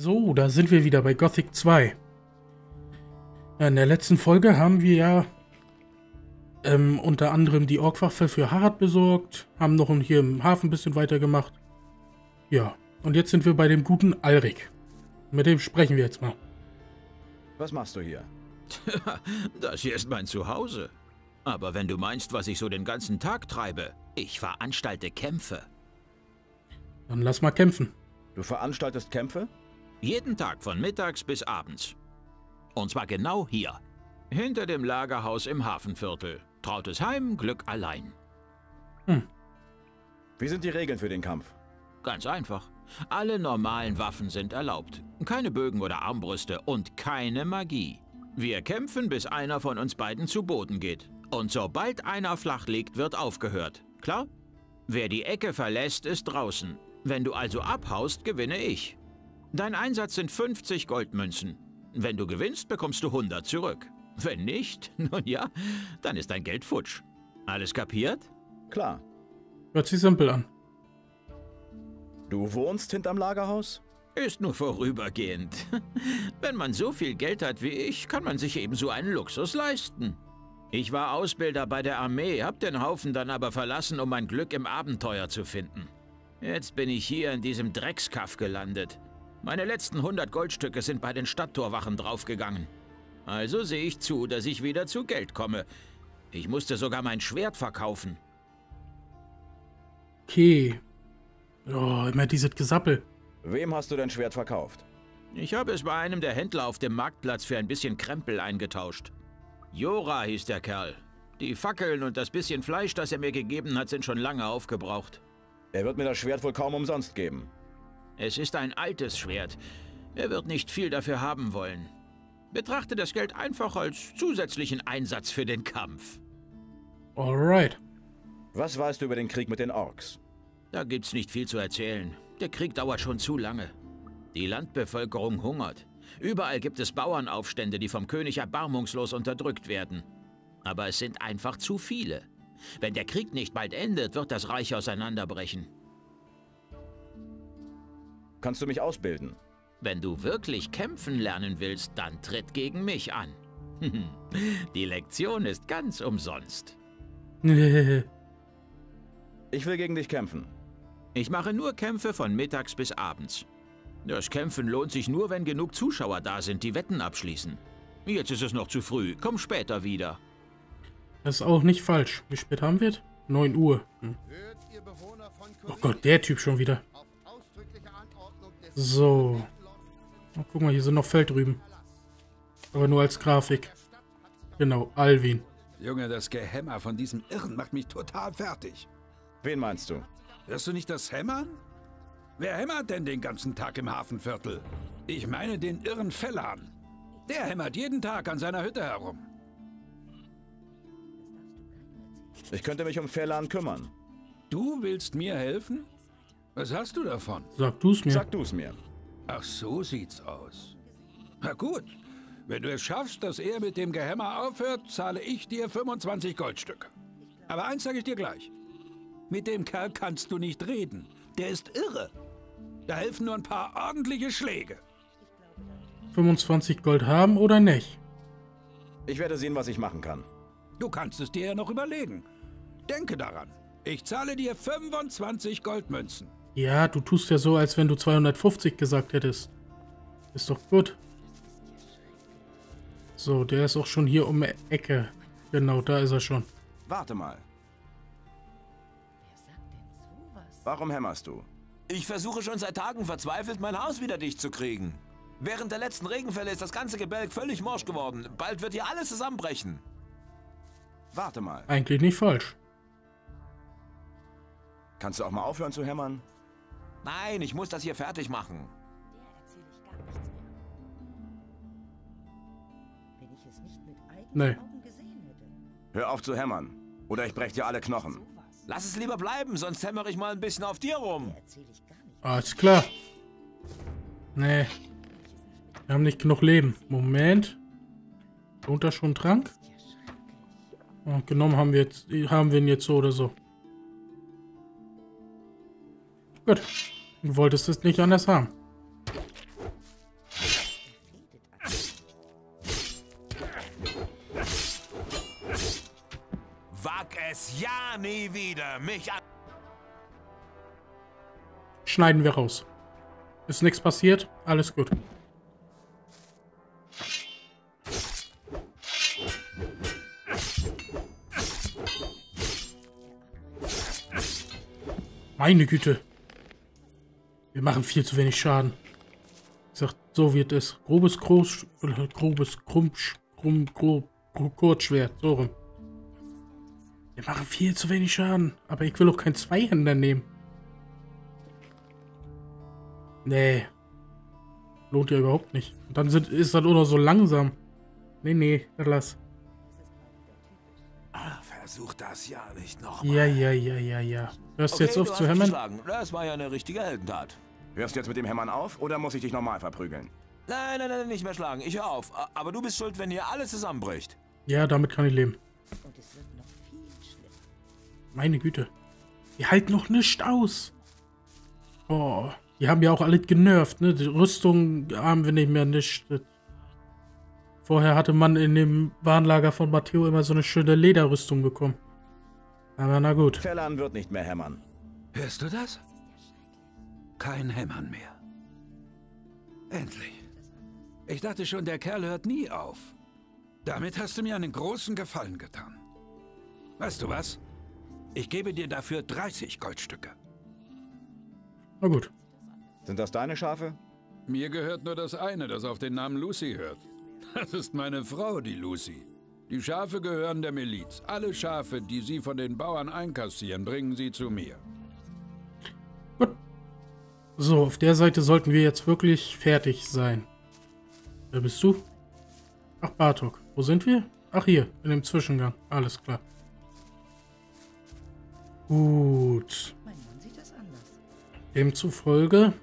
So, da sind wir wieder bei Gothic 2. In der letzten Folge haben wir ja unter anderem die Orkwaffe für Harald besorgt, haben noch hier im Hafen ein bisschen weitergemacht. Ja, und jetzt sind wir bei dem guten Alrik. Mit dem sprechen wir jetzt mal. Was machst du hier? Das hier ist mein Zuhause. Aber wenn du meinst, was ich so den ganzen Tag treibe, ich veranstalte Kämpfe. Dann lass mal kämpfen. Du veranstaltest Kämpfe? Jeden Tag von mittags bis abends. Und zwar genau hier. Hinter dem Lagerhaus im Hafenviertel. Trautes Heim, Glück allein. Wie sind die Regeln für den Kampf? Ganz einfach. Alle normalen Waffen sind erlaubt. Keine Bögen oder Armbrüste und keine Magie. Wir kämpfen, bis einer von uns beiden zu Boden geht. Und sobald einer flach liegt, wird aufgehört. Klar? Wer die Ecke verlässt, ist draußen. Wenn du also abhaust, gewinne ich. Dein Einsatz sind 50 Goldmünzen. Wenn du gewinnst, bekommst du 100 zurück. Wenn nicht, nun ja, dann ist dein Geld futsch. Alles kapiert? Klar. Hört sich simpel an. Du wohnst hinterm Lagerhaus? Ist nur vorübergehend. Wenn man so viel Geld hat wie ich, kann man sich ebenso einen Luxus leisten. Ich war Ausbilder bei der Armee, hab den Haufen dann aber verlassen, um mein Glück im Abenteuer zu finden. Jetzt bin ich hier in diesem Dreckskaff gelandet. Meine letzten 100 Goldstücke sind bei den Stadttorwachen draufgegangen. Also sehe ich zu, dass ich wieder zu Geld komme. Ich musste sogar mein Schwert verkaufen. Okay. Oh, immer dieses Gesappel. Wem hast du dein Schwert verkauft? Ich habe es bei einem der Händler auf dem Marktplatz für ein bisschen Krempel eingetauscht. Jora hieß der Kerl. Die Fackeln und das bisschen Fleisch, das er mir gegeben hat, sind schon lange aufgebraucht. Er wird mir das Schwert wohl kaum umsonst geben. Es ist ein altes Schwert. Er wird nicht viel dafür haben wollen. Betrachte das Geld einfach als zusätzlichen Einsatz für den Kampf. Alright. Was weißt du über den Krieg mit den Orks? Da gibt's nicht viel zu erzählen. Der Krieg dauert schon zu lange. Die Landbevölkerung hungert. Überall gibt es Bauernaufstände, die vom König erbarmungslos unterdrückt werden. Aber es sind einfach zu viele. Wenn der Krieg nicht bald endet, wird das Reich auseinanderbrechen. Kannst du mich ausbilden? Wenn du wirklich kämpfen lernen willst, dann tritt gegen mich an. Die Lektion ist ganz umsonst. Ich will gegen dich kämpfen. Ich mache nur Kämpfe von mittags bis abends. Das Kämpfen lohnt sich nur, wenn genug Zuschauer da sind, die Wetten abschließen. Jetzt ist es noch zu früh. Komm später wieder. Das ist auch nicht falsch. Wie spät haben wir? 9 Uhr. Oh Gott, der Typ schon wieder. So. Oh, guck mal, hier sind noch Feldrüben. Aber nur als Grafik. Genau, Alvin. Junge, das Gehämmer von diesem Irren macht mich total fertig. Wen meinst du? Hörst du nicht das Hämmern? Wer hämmert denn den ganzen Tag im Hafenviertel? Ich meine den irren Fellan. Der hämmert jeden Tag an seiner Hütte herum. Ich könnte mich um Fellan kümmern. Du willst mir helfen? Was hast du davon? Sag du's mir. Sag du's mir. Ach, so sieht's aus. Na gut, wenn du es schaffst, dass er mit dem Gehämmer aufhört, zahle ich dir 25 Goldstücke. Aber eins sage ich dir gleich. Mit dem Kerl kannst du nicht reden. Der ist irre. Da helfen nur ein paar ordentliche Schläge. 25 Gold haben oder nicht? Ich werde sehen, was ich machen kann. Du kannst es dir ja noch überlegen. Denke daran. Ich zahle dir 25 Goldmünzen. Ja, du tust ja so, als wenn du 250 gesagt hättest. Ist doch gut. So, der ist auch schon hier um die Ecke. Genau, da ist er schon. Warte mal. Warum hämmerst du? Ich versuche schon seit Tagen verzweifelt, mein Haus wieder dicht zu kriegen. Während der letzten Regenfälle ist das ganze Gebälk völlig morsch geworden. Bald wird hier alles zusammenbrechen. Warte mal. Eigentlich nicht falsch. Kannst du auch mal aufhören zu hämmern? Nein, ich muss das hier fertig machen. Nee. Hör auf zu hämmern. Oder ich brech dir alle Knochen. Lass es lieber bleiben, sonst hämmere ich mal ein bisschen auf dir rum. Alles klar. Nee. Wir haben nicht genug Leben. Moment. Lohnt das schon Trank? Oh, genommen haben wir ihn jetzt so oder so. Gut. Du wolltest es nicht anders haben. es ja nie wieder, mich an... Schneiden wir raus. Ist nichts passiert, alles gut. Meine Güte. Wir machen viel zu wenig Schaden. Ich sag, so wird es. Grobes Kurzschwert. So rum. Wir machen viel zu wenig Schaden. Aber ich will auch keinen Zweihänder nehmen. Nee. Lohnt ja überhaupt nicht. Und dann ist das auch noch so langsam. Nee, lass. Versuch das ja nicht nochmal. Ja. Hörst du jetzt auf zu hämmern? Das war ja eine richtige Heldentat. Hörst du jetzt mit dem Hämmern auf oder muss ich dich nochmal verprügeln? Nein, nicht mehr schlagen. Ich hör auf. Aber du bist schuld, wenn hier alles zusammenbricht. Ja, damit kann ich leben. Meine Güte. Die halten noch nicht aus. Oh, die haben ja auch alles genervt, ne? Die Rüstung haben wir nicht mehr nicht. Vorher hatte man in dem Warenlager von Matteo immer so eine schöne Lederrüstung bekommen. Aber na gut. Fellan wird nicht mehr hämmern. Hörst du das? Kein Hämmern mehr. Endlich. Ich dachte schon, der Kerl hört nie auf. Damit hast du mir einen großen Gefallen getan. Weißt du was? Ich gebe dir dafür 30 Goldstücke. Na gut. Sind das deine Schafe? Mir gehört nur das eine, das auf den Namen Lucy hört. Das ist meine Frau, die Lucy. Die Schafe gehören der Miliz. Alle Schafe, die sie von den Bauern einkassieren, bringen sie zu mir. Gut. So, auf der Seite sollten wir jetzt wirklich fertig sein. Wer bist du? Ach, Bartok. Wo sind wir? Ach, hier, in dem Zwischengang. Alles klar. Gut. Demzufolge,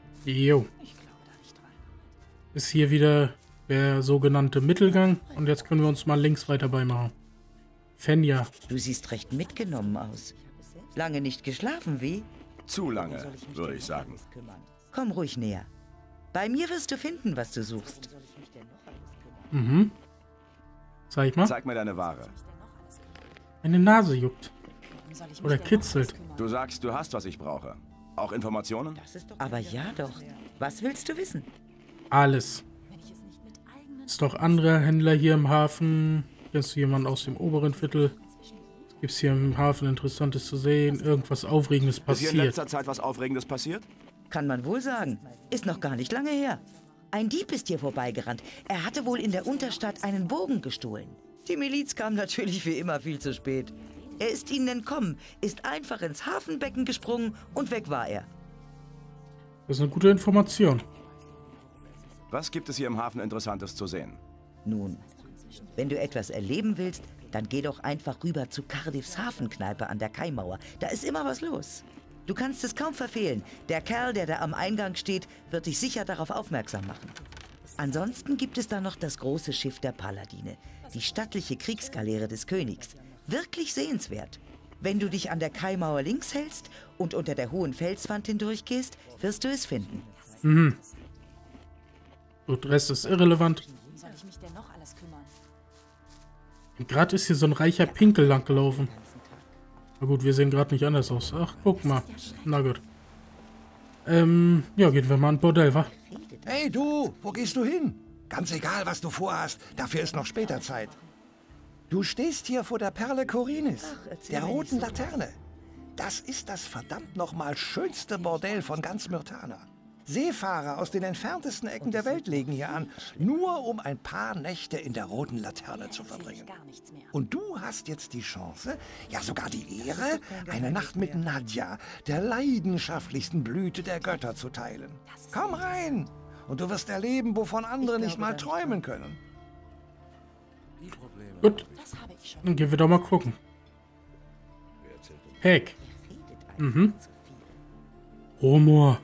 ist hier wieder der sogenannte Mittelgang. Und jetzt können wir uns mal links weiter beimachen. Fenja. Du siehst recht mitgenommen aus. Lange nicht geschlafen, wie? Zu lange, würde ich sagen. Komm ruhig näher. Bei mir wirst du finden, was du suchst. Mhm. Zeig mal. Zeig mir deine Ware. Meine Nase juckt. Oder kitzelt. Du sagst, du hast, was ich brauche. Auch Informationen? Aber ja doch. Was willst du wissen? Alles. Ist doch andere Händler hier im Hafen. Kennst du jemanden aus dem oberen Viertel? Gibt's hier im Hafen Interessantes zu sehen? Irgendwas Aufregendes Ist hier in passiert? letzter Zeit was Aufregendes passiert? Kann man wohl sagen. Ist noch gar nicht lange her. Ein Dieb ist hier vorbeigerannt. Er hatte wohl in der Unterstadt einen Bogen gestohlen. Die Miliz kam natürlich wie immer viel zu spät. Er ist ihnen entkommen, ist einfach ins Hafenbecken gesprungen und weg war er. Das ist eine gute Information. Was gibt es hier im Hafen Interessantes zu sehen? Nun, wenn du etwas erleben willst, dann geh doch einfach rüber zu Cardiffs Hafenkneipe an der Kaimauer. Da ist immer was los. Du kannst es kaum verfehlen. Der Kerl, der da am Eingang steht, wird dich sicher darauf aufmerksam machen. Ansonsten gibt es da noch das große Schiff der Paladine, die stattliche Kriegsgaleere des Königs. Wirklich sehenswert. Wenn du dich an der Kaimauer links hältst und unter der hohen Felswand hindurchgehst, wirst du es finden. Mhm. Gut, der Rest ist irrelevant. Soll ich mich denn noch alles kümmern? Gerade ist hier so ein reicher Pinkel lang gelaufen. Na gut, wir sehen gerade nicht anders aus. Ach, guck mal. Na gut. Ja, gehen wir mal an Bordell, wa? Hey du, wo gehst du hin? Ganz egal, was du vorhast, dafür ist noch später Zeit. Du stehst hier vor der Perle Korinis, der roten Laterne. Das ist das verdammt nochmal schönste Bordell von ganz Myrtana. Seefahrer aus den entferntesten Ecken der Welt legen hier an, nur um ein paar Nächte in der roten Laterne zu verbringen. Und du hast jetzt die Chance, ja sogar die Ehre, eine Nacht mit Nadja, der leidenschaftlichsten Blüte der Götter, zu teilen. Komm rein und du wirst erleben, wovon andere nicht mal träumen können. Gut, dann gehen wir doch mal gucken. Heck. Mhm. Romor.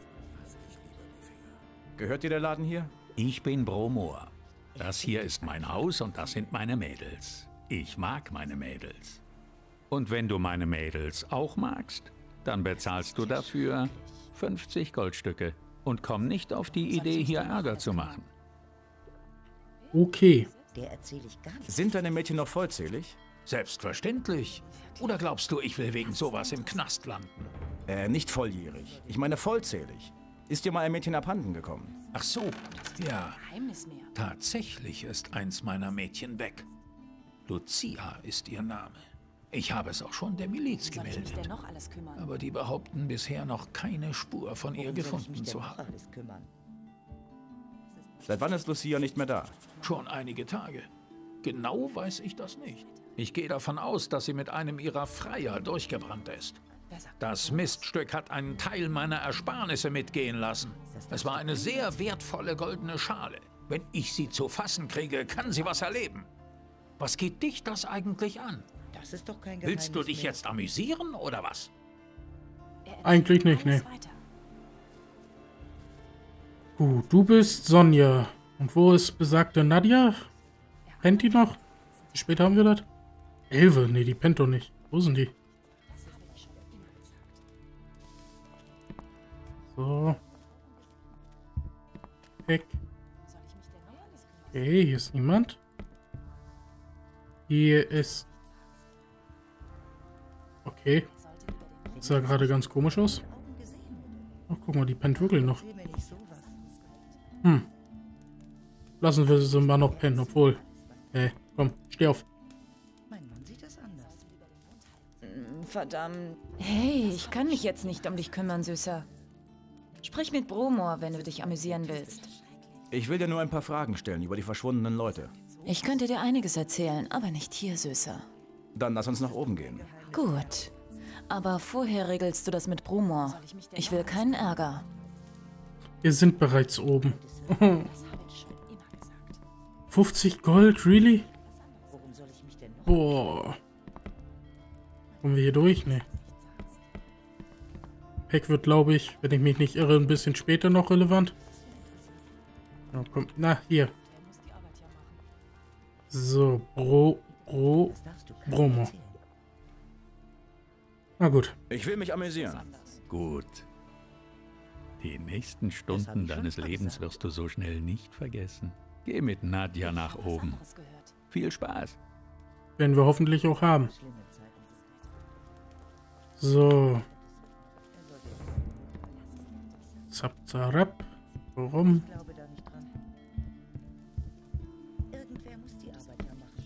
Gehört dir der Laden hier? Ich bin Bromor. Das hier ist mein Haus und das sind meine Mädels. Ich mag meine Mädels. Und wenn du meine Mädels auch magst, dann bezahlst du dafür 50 Goldstücke und komm nicht auf die Idee, hier Ärger zu machen. Okay. Der erzähle ich gar nicht. Sind deine Mädchen noch vollzählig? Selbstverständlich. Oder glaubst du, ich will wegen sowas im Knast landen? Nicht volljährig. Ich meine vollzählig. Ist dir mal ein Mädchen abhanden gekommen? Ach so, ja. Geheimnis mehr. Tatsächlich ist eins meiner Mädchen weg. Lucia ist ihr Name. Ich habe es auch schon der Miliz Soll ich mich gemeldet. denn noch alles kümmern? Aber die behaupten bisher noch keine Spur von ihr gefunden zu haben. Seit wann ist Lucia nicht mehr da? Schon einige Tage. Genau weiß ich das nicht. Ich gehe davon aus, dass sie mit einem ihrer Freier durchgebrannt ist. Das Miststück hat einen Teil meiner Ersparnisse mitgehen lassen. Es war eine sehr wertvolle goldene Schale. Wenn ich sie zu fassen kriege, kann sie was erleben. Was geht dich das eigentlich an? Das ist doch kein Willst du Geheimnis dich mehr. jetzt amüsieren oder was? Eigentlich nicht, Alles ne. weiter. Gut, du bist Sonja. Und wo ist besagte Nadja? Pennt die noch? Wie spät haben wir das? 11. Ne, die pennt doch nicht. Wo sind die? So. Weg. Soll ich mich denn noch alles kümmern? Okay, hier ist niemand. Hier ist... Okay. Das sah gerade ganz komisch aus. Ach, guck mal, die pennt wirklich noch. Erzähl mir nicht sowas. Lassen wir sie mal noch pennen, obwohl... komm, steh auf. Mein Mann sieht das anders. Verdammt. Hey, ich kann mich jetzt nicht um dich kümmern, Süßer. Sprich mit Bromor, wenn du dich amüsieren willst. Ich will dir nur ein paar Fragen stellen über die verschwundenen Leute. Ich könnte dir einiges erzählen, aber nicht hier, Süßer. Dann lass uns nach oben gehen. Gut. Aber vorher regelst du das mit Bromor. Ich will keinen Ärger. Wir sind bereits oben. Das habe ich schon immer gesagt. 50 Gold, really? Worum soll ich mich denn noch? Boah. Kommen wir hier durch? Ne. Pack wird, glaube ich, wenn ich mich nicht irre, ein bisschen später noch relevant. Ja, komm. Na, hier. Der muss die Arbeit ja machen. So, Das darfst du keinem Bromo. erzählen. Na gut. Ich will mich amüsieren. Gut. Die nächsten hab Stunden ich schon deines mal Lebens gesagt. wirst du so schnell nicht vergessen. Geh mit Nadja nach Was oben. anderes gehört. Viel Spaß. Werden wir hoffentlich auch haben. Schlimme Zeiten. So. Zap, zarab. Warum? Ich glaube da nicht dran. Irgendwer muss die Arbeit ja machen.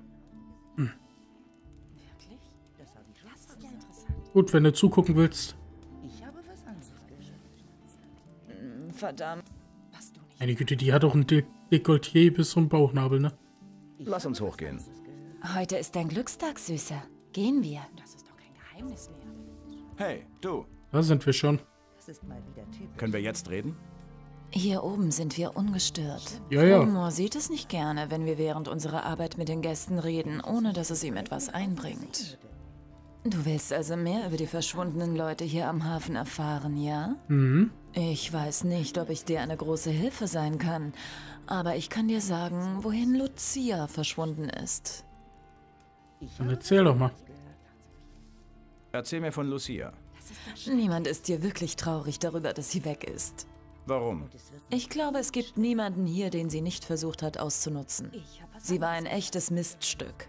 Wirklich? Das habe ich schon Das ist gesagt. ja interessant. Gut, wenn du zugucken willst. Ich habe was anderes gehört. Verdammt. Was du nicht. Meine Güte, die hat doch ein Dekolleté bis zum Bauchnabel, ne? Lass uns hochgehen. Heute ist dein Glückstag, Süßer. Gehen wir. Das ist doch kein Geheimnis mehr. Hey, du. Da sind wir schon. Das ist mal wieder typisch. Können wir jetzt reden? Hier oben sind wir ungestört. Ja, ja. Bromor sieht es nicht gerne, wenn wir während unserer Arbeit mit den Gästen reden, ohne dass es ihm etwas einbringt. Du willst also mehr über die verschwundenen Leute hier am Hafen erfahren, ja? Mhm. Ich weiß nicht, ob ich dir eine große Hilfe sein kann, aber ich kann dir sagen, wohin Lucia verschwunden ist. Dann erzähl doch mal. Erzähl mir von Lucia. Niemand ist hier wirklich traurig darüber, dass sie weg ist. Warum? Ich glaube, es gibt niemanden hier, den sie nicht versucht hat auszunutzen. Ich habe was Sie war ein echtes Miststück.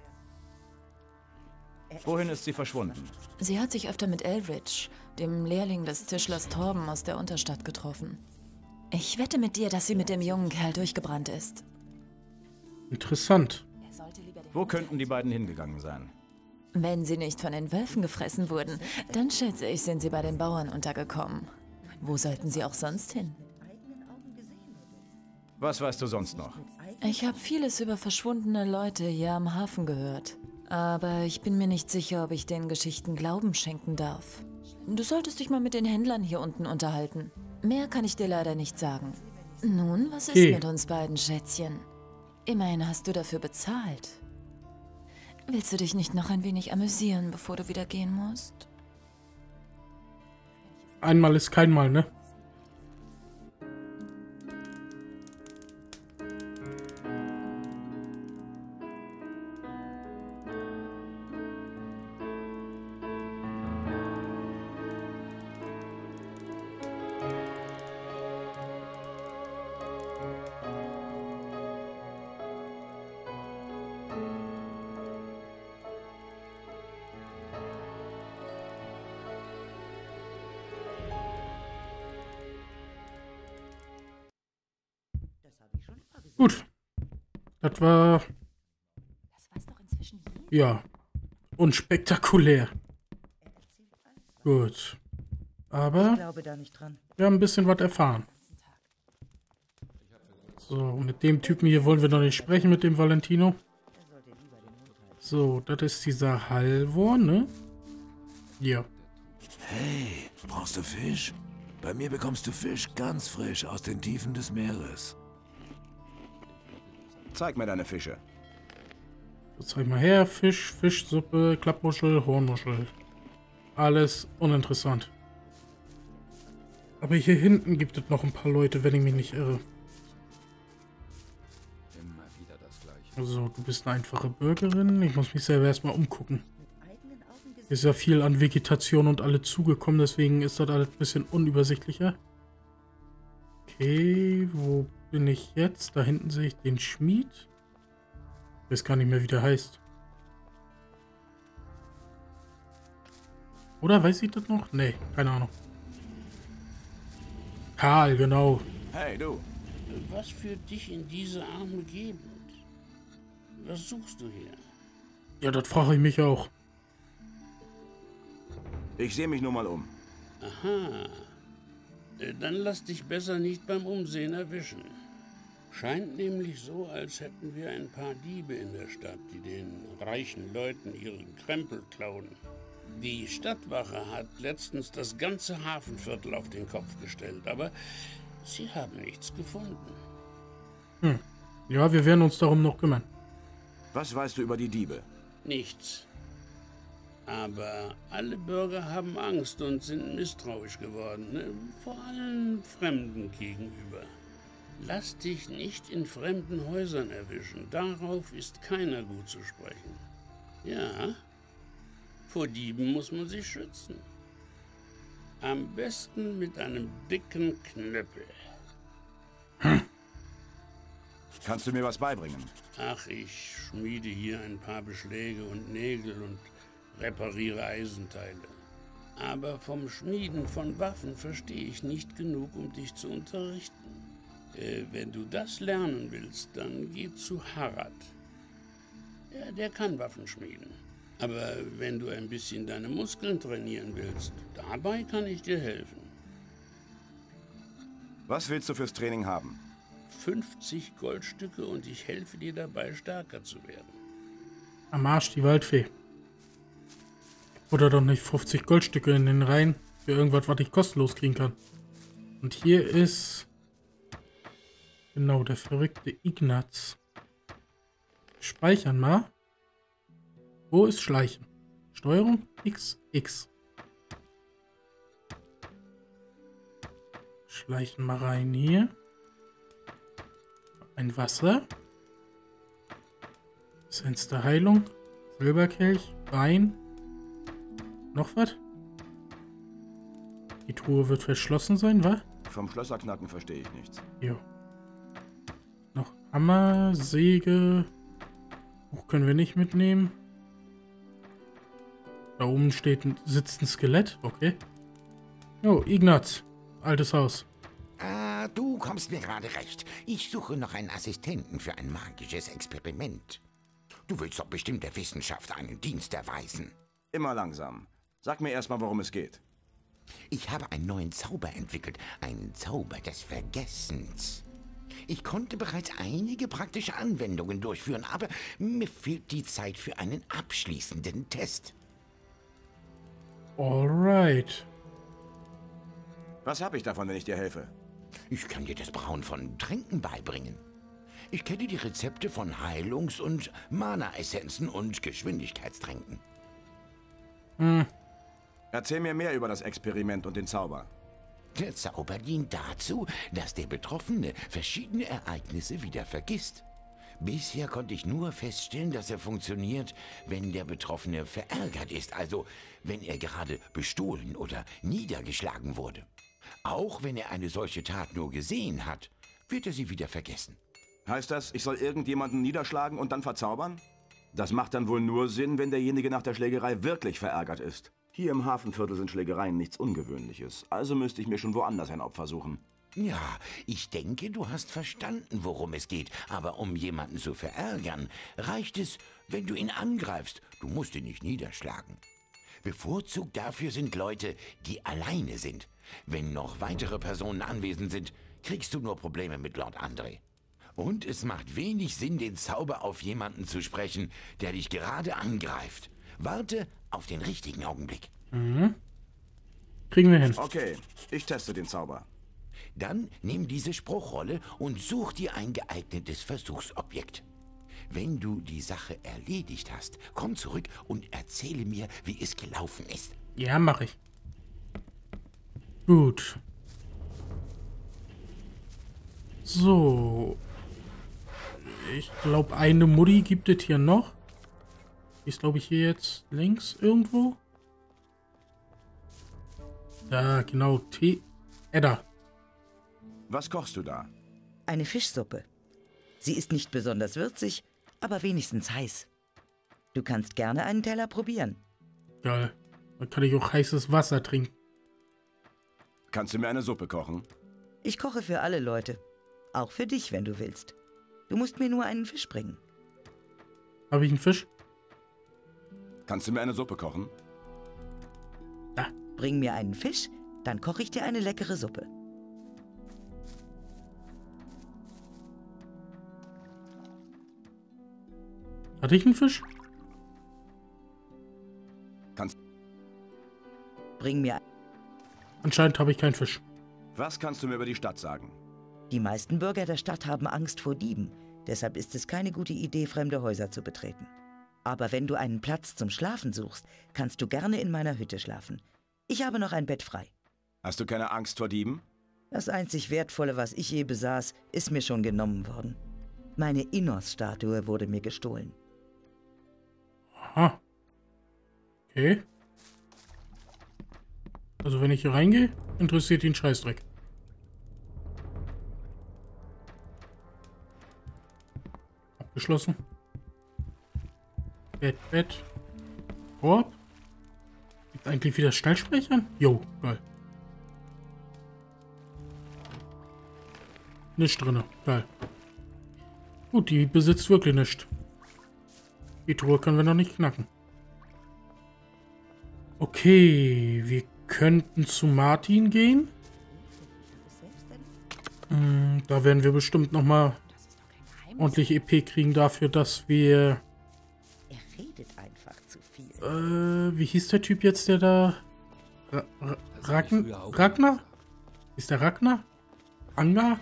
Wohin ist sie verschwunden? Sie hat sich öfter mit Elridge, dem Lehrling des Tischlers Torben aus der Unterstadt, getroffen. Ich wette mit dir, dass sie mit dem jungen Kerl durchgebrannt ist. Interessant. Er sollte lieber den Wo könnten die beiden hingegangen sein? Wenn sie nicht von den Wölfen gefressen wurden, dann schätze ich, sind sie bei den Bauern untergekommen. Wo sollten sie auch sonst hin? Was weißt du sonst noch? Ich habe vieles über verschwundene Leute hier am Hafen gehört. Aber ich bin mir nicht sicher, ob ich den Geschichten Glauben schenken darf. Du solltest dich mal mit den Händlern hier unten unterhalten. Mehr kann ich dir leider nicht sagen. Nun, was ist Okay. mit uns beiden, Schätzchen? Immerhin hast du dafür bezahlt. Willst du dich nicht noch ein wenig amüsieren, bevor du wieder gehen musst? Einmal ist kein Mal, ne? Gut. Das war... Das war's doch inzwischen hier. Ja. Unspektakulär. Gut. Aber Ich glaube da nicht dran. wir haben ein bisschen was erfahren. So, mit dem Typen hier wollen wir noch nicht sprechen, mit dem Valentino. So, das ist dieser Halvor, ne? Ja. Hey, brauchst du Fisch? Bei mir bekommst du Fisch ganz frisch aus den Tiefen des Meeres. Zeig mir deine Fische. So, zeig mal her. Fisch, Fischsuppe, Klappmuschel, Hornmuschel. Alles uninteressant. Aber hier hinten gibt es noch ein paar Leute, wenn ich mich nicht irre. Immer wieder das Gleiche. Also, du bist eine einfache Bürgerin. Ich muss mich selber erstmal umgucken. Ist ja viel an Vegetation und alle zugekommen, deswegen ist das alles ein bisschen unübersichtlicher. Okay, wo bin ich jetzt? Da hinten sehe ich den Schmied. Ich weiß gar nicht mehr, wie der heißt. Oder weiß ich das noch? Nee, keine Ahnung. Karl, genau. Hey, du. Was führt dich in diese arme Gegend? Was suchst du hier? Ja, das frage ich mich auch. Ich sehe mich nur mal um. Aha. Dann lass dich besser nicht beim Umsehen erwischen. Scheint nämlich so, als hätten wir ein paar Diebe in der Stadt, die den reichen Leuten ihren Krempel klauen. Die Stadtwache hat letztens das ganze Hafenviertel auf den Kopf gestellt, aber sie haben nichts gefunden. Ja, wir werden uns darum noch kümmern. Was weißt du über die Diebe? Nichts. Aber alle Bürger haben Angst und sind misstrauisch geworden, ne? Vor allem Fremden gegenüber. Lass dich nicht in fremden Häusern erwischen, darauf ist keiner gut zu sprechen. Ja, vor Dieben muss man sich schützen. Am besten mit einem dicken Knüppel. Kannst du mir was beibringen? Ach, ich schmiede hier ein paar Beschläge und Nägel und repariere Eisenteile. Aber vom Schmieden von Waffen verstehe ich nicht genug, um dich zu unterrichten. Wenn du das lernen willst, dann geh zu Harad. Ja, der kann Waffen schmieden. Aber wenn du ein bisschen deine Muskeln trainieren willst, dabei kann ich dir helfen. Was willst du fürs Training haben? 50 Goldstücke und ich helfe dir dabei, stärker zu werden. Am Arsch die Waldfee. Oder doch nicht 50 Goldstücke in den Reihen für irgendwas, was ich kostenlos kriegen kann. Und hier ist... Genau, der verrückte Ignaz. Speichern mal. Wo ist Schleichen? Steuerung X, X. Schleichen mal rein hier. Ein Wasser. Essenz der Heilung. Silberkelch. Wein. Noch was? Die Truhe wird verschlossen sein, wa? Vom Schlösserknacken verstehe ich nichts. Jo. Noch Hammer, Säge. Buch können wir nicht mitnehmen. Da oben sitzt ein Skelett. Okay. Jo, Ignaz. Altes Haus. Ah, du kommst mir gerade recht. Ich suche noch einen Assistenten für ein magisches Experiment. Du willst doch bestimmt der Wissenschaft einen Dienst erweisen. Immer langsam. Sag mir erstmal, worum es geht. Ich habe einen neuen Zauber entwickelt. Einen Zauber des Vergessens. Ich konnte bereits einige praktische Anwendungen durchführen, aber mir fehlt die Zeit für einen abschließenden Test. Alright. Was habe ich davon, wenn ich dir helfe? Ich kann dir das Brauen von Tränken beibringen. Ich kenne die Rezepte von Heilungs- und Mana-Essenzen und Geschwindigkeitstränken. Erzähl mir mehr über das Experiment und den Zauber. Der Zauber dient dazu, dass der Betroffene verschiedene Ereignisse wieder vergisst. Bisher konnte ich nur feststellen, dass er funktioniert, wenn der Betroffene verärgert ist, also wenn er gerade bestohlen oder niedergeschlagen wurde. Auch wenn er eine solche Tat nur gesehen hat, wird er sie wieder vergessen. Heißt das, ich soll irgendjemanden niederschlagen und dann verzaubern? Das macht dann wohl nur Sinn, wenn derjenige nach der Schlägerei wirklich verärgert ist. Hier im Hafenviertel sind Schlägereien nichts Ungewöhnliches, also müsste ich mir schon woanders ein Opfer suchen. Ja, ich denke, du hast verstanden, worum es geht. Aber um jemanden zu verärgern, reicht es, wenn du ihn angreifst. Du musst ihn nicht niederschlagen. Bevorzugt dafür sind Leute, die alleine sind. Wenn noch weitere Personen anwesend sind, kriegst du nur Probleme mit Lord André. Und es macht wenig Sinn, den Zauber auf jemanden zu sprechen, der dich gerade angreift. Warte auf den richtigen Augenblick. Mhm. Kriegen wir hin. Okay, ich teste den Zauber. Dann nimm diese Spruchrolle und such dir ein geeignetes Versuchsobjekt. Wenn du die Sache erledigt hast, komm zurück und erzähle mir, wie es gelaufen ist. Ja, mache ich. Gut. So. Ich glaube, eine Mutti gibt es hier noch. Die ist, glaube ich, hier jetzt links irgendwo. Ja, genau. Edda. Was kochst du da? Eine Fischsuppe. Sie ist nicht besonders würzig, aber wenigstens heiß. Du kannst gerne einen Teller probieren. Geil. Dann kann ich auch heißes Wasser trinken. Kannst du mir eine Suppe kochen? Ich koche für alle Leute. Auch für dich, wenn du willst. Du musst mir nur einen Fisch bringen. Habe ich einen Fisch? Kannst du mir eine Suppe kochen? Ja. Bring mir einen Fisch, dann koche ich dir eine leckere Suppe. Hatte ich einen Fisch? Bring mir... Anscheinend habe ich keinen Fisch. Was kannst du mir über die Stadt sagen? Die meisten Bürger der Stadt haben Angst vor Dieben. Deshalb ist es keine gute Idee, fremde Häuser zu betreten. Aber wenn du einen Platz zum Schlafen suchst, kannst du gerne in meiner Hütte schlafen. Ich habe noch ein Bett frei. Hast du keine Angst vor Dieben? Das einzig Wertvolle, was ich je besaß, ist mir schon genommen worden. Meine Innos-Statue wurde mir gestohlen. Aha. Okay. Also wenn ich hier reingehe, interessiert ihn Scheißdreck. Abgeschlossen. Bett. Korb. Gibt eigentlich wieder Stallspeichern? Jo, geil. Nicht drinne. Geil. Gut, die besitzt wirklich nichts. Die Truhe können wir noch nicht knacken. Okay, wir könnten zu Martin gehen. Da werden wir bestimmt noch mal ordentlich EP kriegen dafür, dass wir... Er redet einfach zu viel. Wie hieß der Typ jetzt, der da... Ragnar? Ist der Ragnar? Ranga?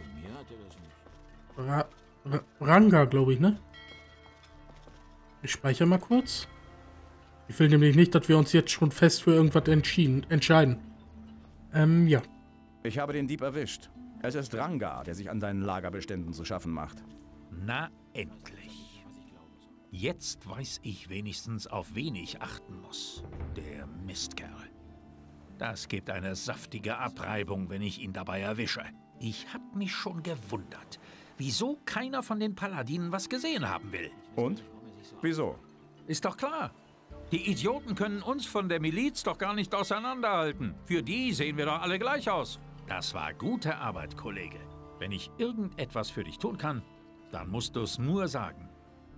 Ranga, glaube ich, ne? Ich speichere mal kurz. Ich will nämlich nicht, dass wir uns jetzt schon fest für irgendwas entscheiden. Ja. Ich habe den Dieb erwischt. Es ist Ranga, der sich an seinen Lagerbeständen zu schaffen macht. Na, endlich. Jetzt weiß ich wenigstens, auf wen ich achten muss. Der Mistkerl. Das gibt eine saftige Abreibung, wenn ich ihn dabei erwische. Ich hab mich schon gewundert, wieso keiner von den Paladinen was gesehen haben will. Und? Wieso? Ist doch klar. Die Idioten können uns von der Miliz doch gar nicht auseinanderhalten. Für die sehen wir doch alle gleich aus. Das war gute Arbeit, Kollege. Wenn ich irgendetwas für dich tun kann, dann musst du es nur sagen.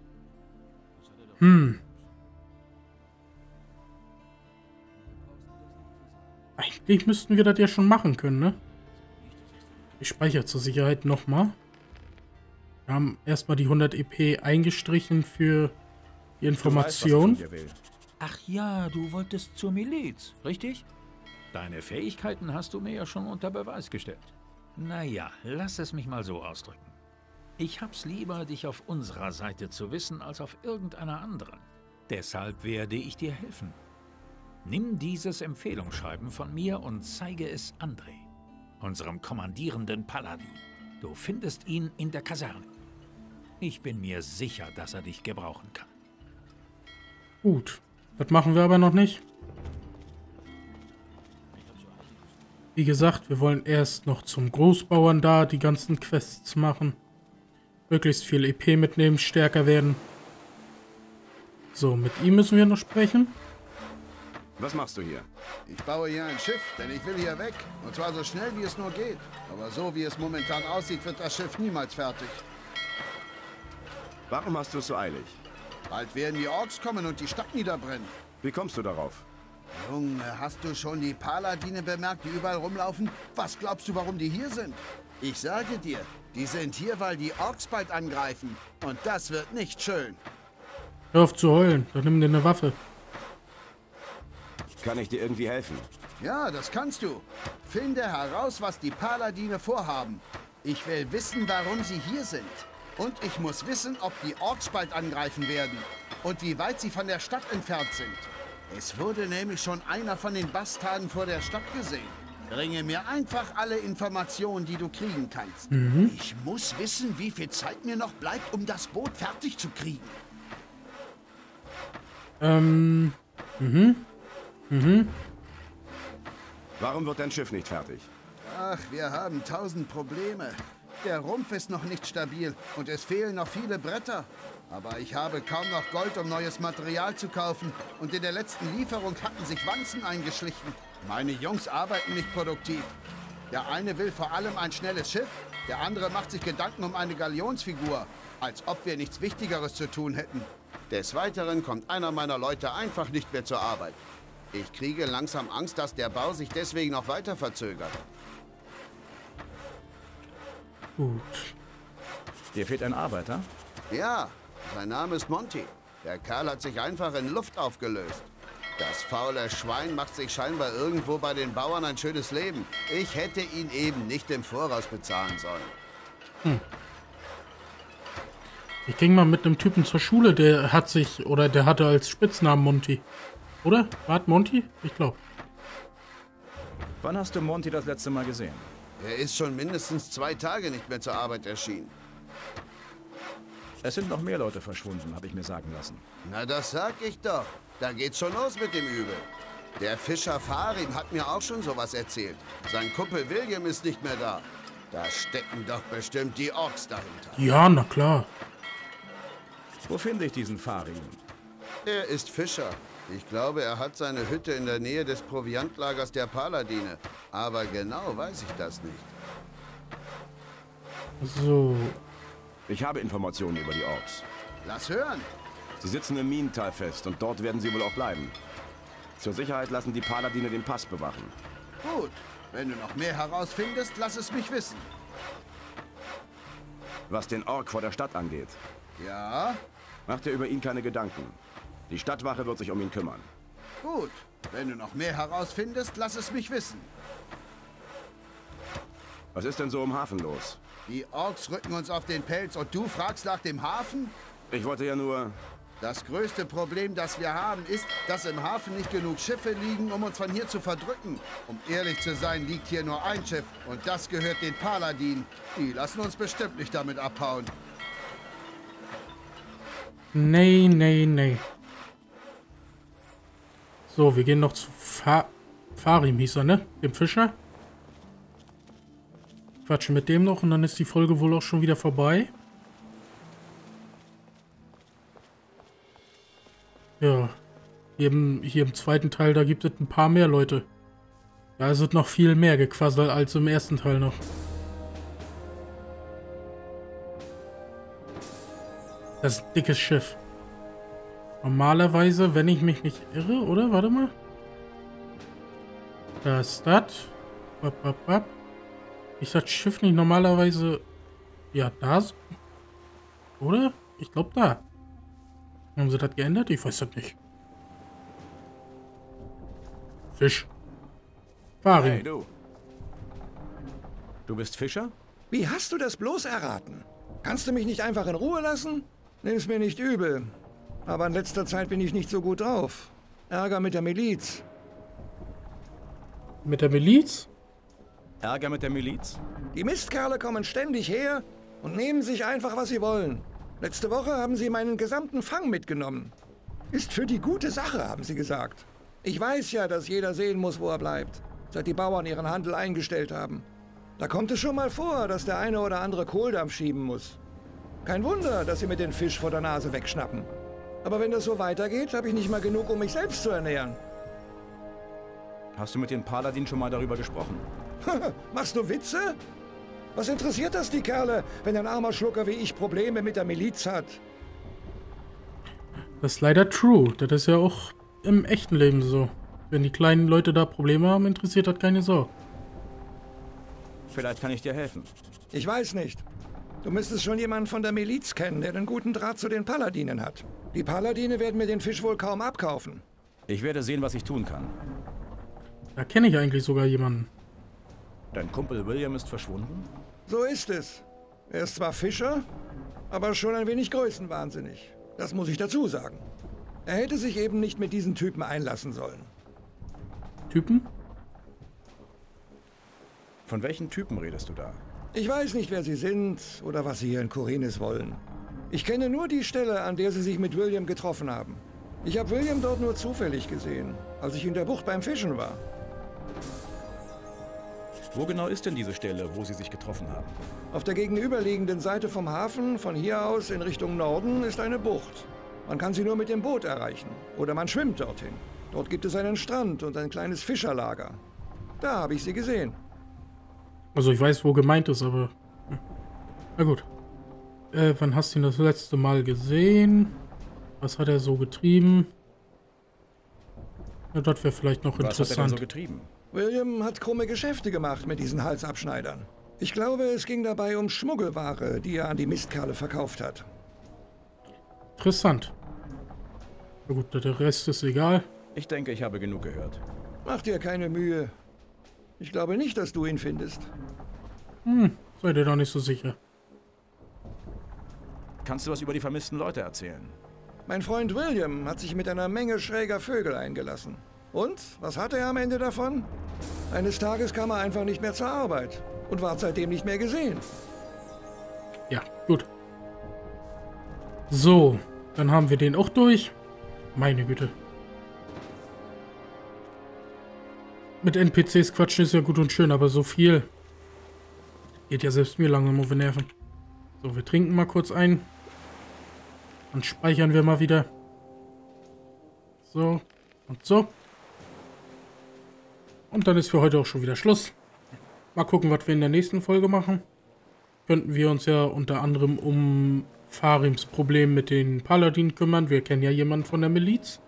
Eigentlich müssten wir das ja schon machen können, ne? Ich speichere zur Sicherheit nochmal. Wir haben erstmal die 100 EP eingestrichen für die Information. Du weißt, was ich von dir will. Ach ja, du wolltest zur Miliz, richtig? Deine Fähigkeiten hast du mir ja schon unter Beweis gestellt. Naja, lass es mich mal so ausdrücken. Ich hab's lieber, dich auf unserer Seite zu wissen, als auf irgendeiner anderen. Deshalb werde ich dir helfen. Nimm dieses Empfehlungsschreiben von mir und zeige es André, unserem kommandierenden Paladin. Du findest ihn in der Kaserne. Ich bin mir sicher, dass er dich gebrauchen kann. Gut, das machen wir aber noch nicht. Wie gesagt, wir wollen erst noch zum Großbauern da die ganzen Quests machen. Möglichst viel EP mitnehmen, stärker werden. So, mit ihm müssen wir noch sprechen. Was machst du hier? Ich baue hier ein Schiff, denn ich will hier weg. Und zwar so schnell, wie es nur geht. Aber so, wie es momentan aussieht, wird das Schiff niemals fertig. Warum hast du es so eilig? Bald werden die Orks kommen und die Stadt niederbrennen. Wie kommst du darauf? Junge, hast du schon die Paladine bemerkt, die überall rumlaufen? Was glaubst du, warum die hier sind? Ich sage dir, die sind hier, weil die Orks bald angreifen. Und das wird nicht schön. Hör auf zu heulen, dann nimm dir eine Waffe. Kann ich dir irgendwie helfen? Ja, das kannst du. Finde heraus, was die Paladine vorhaben. Ich will wissen, warum sie hier sind. Und ich muss wissen, ob die Orks bald angreifen werden. Und wie weit sie von der Stadt entfernt sind. Es wurde nämlich schon einer von den Bastarden vor der Stadt gesehen. Bringe mir einfach alle Informationen, die du kriegen kannst. Ich muss wissen, wie viel Zeit mir noch bleibt, um das Boot fertig zu kriegen. Warum wird dein Schiff nicht fertig? Ach, wir haben 1000 Probleme. Der Rumpf ist noch nicht stabil und es fehlen noch viele Bretter. Aber ich habe kaum noch Gold, um neues Material zu kaufen. Und in der letzten Lieferung hatten sich Wanzen eingeschlichen. Meine Jungs arbeiten nicht produktiv. Der eine will vor allem ein schnelles Schiff, der andere macht sich Gedanken um eine Galionsfigur. Als ob wir nichts Wichtigeres zu tun hätten. Des Weiteren kommt einer meiner Leute einfach nicht mehr zur Arbeit. Ich kriege langsam Angst, dass der Bau sich deswegen noch weiter verzögert. Gut. Dir fehlt ein Arbeiter? Ja, sein Name ist Monty. Der Kerl hat sich einfach in Luft aufgelöst. Das faule Schwein macht sich scheinbar irgendwo bei den Bauern ein schönes Leben. Ich hätte ihn eben nicht im Voraus bezahlen sollen. Ich ging mal mit einem Typen zur Schule, der hatte als Spitznamen Monty. Oder? War Monty? Ich glaube. Wann hast du Monty das letzte Mal gesehen? Er ist schon mindestens 2 Tage nicht mehr zur Arbeit erschienen. Es sind noch mehr Leute verschwunden, habe ich mir sagen lassen. Na, das sag ich doch. Da geht's schon los mit dem Übel. Der Fischer Farin hat mir auch schon sowas erzählt. Sein Kumpel William ist nicht mehr da. Da stecken doch bestimmt die Orks dahinter. Ja, na klar. Wo finde ich diesen Farin? Er ist Fischer. Ich glaube, er hat seine Hütte in der Nähe des Proviantlagers der Paladine. Aber genau weiß ich das nicht. So. Ich habe Informationen über die Orks. Lass hören. Sie sitzen im Minental fest und dort werden sie wohl auch bleiben. Zur Sicherheit lassen die Paladine den Pass bewachen. Gut. Wenn du noch mehr herausfindest, lass es mich wissen. Was den Ork vor der Stadt angeht. Ja? Mach dir über ihn keine Gedanken. Die Stadtwache wird sich um ihn kümmern. Gut. Wenn du noch mehr herausfindest, lass es mich wissen. Was ist denn so im Hafen los? Die Orks rücken uns auf den Pelz und du fragst nach dem Hafen? Ich wollte ja nur... Das größte Problem, das wir haben, ist, dass im Hafen nicht genug Schiffe liegen, um uns von hier zu verdrücken. Um ehrlich zu sein, liegt hier nur ein Schiff und das gehört den Paladinen. Die lassen uns bestimmt nicht damit abhauen. Nee, nee, nee. So, wir gehen noch zu Farim, hieß er, ne? Dem Fischer. Quatschen mit dem noch und dann ist die Folge wohl auch schon wieder vorbei. Ja, hier im zweiten Teil, da gibt es ein paar mehr Leute. Da ist es noch viel mehr gequasselt als im ersten Teil noch. Das ist ein dickes Schiff. Normalerweise, wenn ich mich nicht irre, oder? Warte mal. Da ist das. Ist das Schiff nicht normalerweise... Ja, da so? Oder? Ich glaube da. Haben sie das geändert? Ich weiß das nicht. Fisch. Farin. Hey, du. Du bist Fischer? Wie hast du das bloß erraten? Kannst du mich nicht einfach in Ruhe lassen? Nimm's mir nicht übel. Aber in letzter Zeit bin ich nicht so gut drauf. Ärger mit der Miliz. Mit der Miliz? Ärger mit der Miliz? Die Mistkerle kommen ständig her und nehmen sich einfach, was sie wollen. Letzte Woche haben sie meinen gesamten Fang mitgenommen. Ist für die gute Sache, haben sie gesagt. Ich weiß ja, dass jeder sehen muss, wo er bleibt, seit die Bauern ihren Handel eingestellt haben. Da kommt es schon mal vor, dass der eine oder andere Kohldampf schieben muss. Kein Wunder, dass sie mir den Fisch vor der Nase wegschnappen. Aber wenn das so weitergeht, habe ich nicht mal genug, um mich selbst zu ernähren. Hast du mit den Paladinen schon mal darüber gesprochen? Machst du Witze? Was interessiert das die Kerle, wenn ein armer Schlucker wie ich Probleme mit der Miliz hat? Das ist leider true. Das ist ja auch im echten Leben so. Wenn die kleinen Leute da Probleme haben, interessiert das keine Sau. Vielleicht kann ich dir helfen. Ich weiß nicht. Du müsstest schon jemanden von der Miliz kennen, der einen guten Draht zu den Paladinen hat. Die Paladine werden mir den Fisch wohl kaum abkaufen. Ich werde sehen, was ich tun kann. Da kenne ich eigentlich sogar jemanden. Dein Kumpel William ist verschwunden? So ist es. Er ist zwar Fischer, aber schon ein wenig größenwahnsinnig. Das muss ich dazu sagen. Er hätte sich eben nicht mit diesen Typen einlassen sollen. Typen? Von welchen Typen redest du da? Ich weiß nicht, wer sie sind oder was sie hier in Khorinis wollen. Ich kenne nur die Stelle, an der sie sich mit William getroffen haben. Ich habe William dort nur zufällig gesehen, als ich in der Bucht beim Fischen war. Wo genau ist denn diese Stelle, wo sie sich getroffen haben? Auf der gegenüberliegenden Seite vom Hafen, von hier aus in Richtung Norden, ist eine Bucht. Man kann sie nur mit dem Boot erreichen. Oder man schwimmt dorthin. Dort gibt es einen Strand und ein kleines Fischerlager. Da habe ich sie gesehen. Also ich weiß, wo gemeint ist, aber... Na gut. Wann hast du ihn das letzte Mal gesehen? Was hat er so getrieben? Ja, das wäre vielleicht noch interessant. Was hat er denn so getrieben? William hat krumme Geschäfte gemacht mit diesen Halsabschneidern. Ich glaube, es ging dabei um Schmuggelware, die er an die Mistkerle verkauft hat. Interessant. Na gut, der Rest ist egal. Ich denke, ich habe genug gehört. Mach dir keine Mühe. Ich glaube nicht, dass du ihn findest. Seid ihr doch nicht so sicher. Kannst du was über die vermissten Leute erzählen? Mein Freund William hat sich mit einer Menge schräger Vögel eingelassen. Und? Was hatte er am Ende davon? Eines Tages kam er einfach nicht mehr zur Arbeit und ward seitdem nicht mehr gesehen. Ja, gut. So, dann haben wir den auch durch. Meine Güte. Mit NPCs quatschen ist ja gut und schön, aber so viel geht ja selbst mir langsam auf die Nerven. So, wir trinken mal kurz ein. Dann speichern wir mal wieder. So und so. Und dann ist für heute auch schon wieder Schluss. Mal gucken, was wir in der nächsten Folge machen. Könnten wir uns ja unter anderem um Farims Problem mit den Paladinen kümmern. Wir kennen ja jemanden von der Miliz.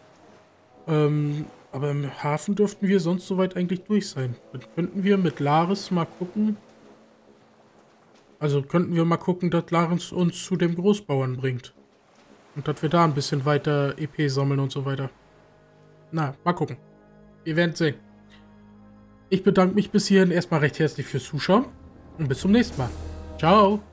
Aber im Hafen dürften wir sonst soweit eigentlich durch sein. Dann könnten wir mit Laris mal gucken. Also könnten wir mal gucken, dass Laris uns zu dem Großbauern bringt. Und dass wir da ein bisschen weiter EP sammeln und so weiter. Na, mal gucken. Wir werden sehen. Ich bedanke mich bis hierhin erstmal recht herzlich fürs Zuschauen und bis zum nächsten Mal. Ciao.